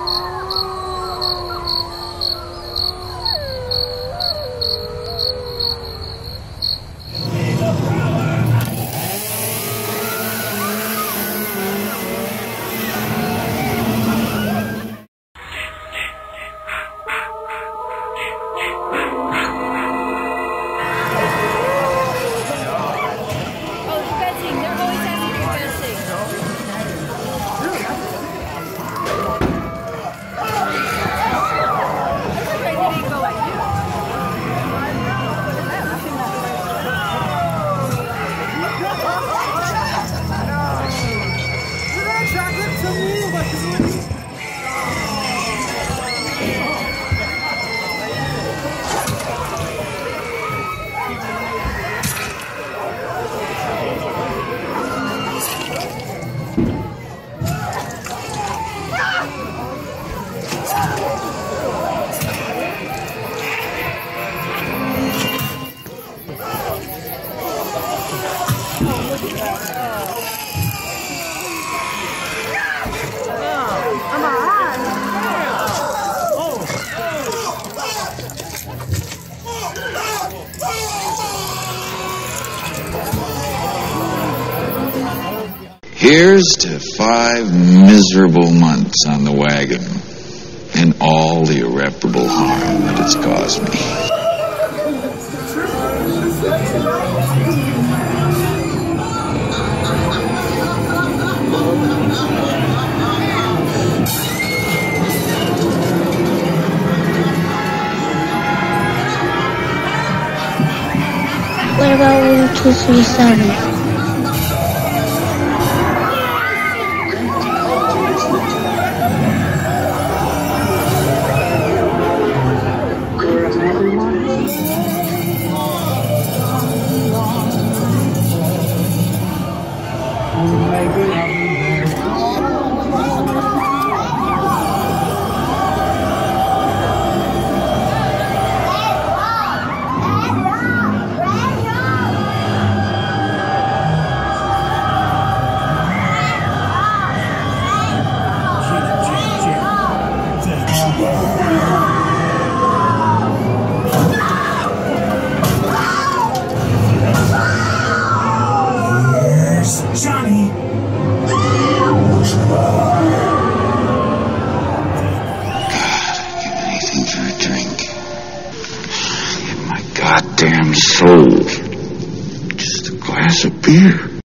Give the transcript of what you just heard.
Here's to 5 miserable months on the wagon and all the irreparable harm that it's caused me. What about 1, 2, 3, 7? Johnny! God, I'd give anything for a drink. In my goddamn soul. Just a glass of beer.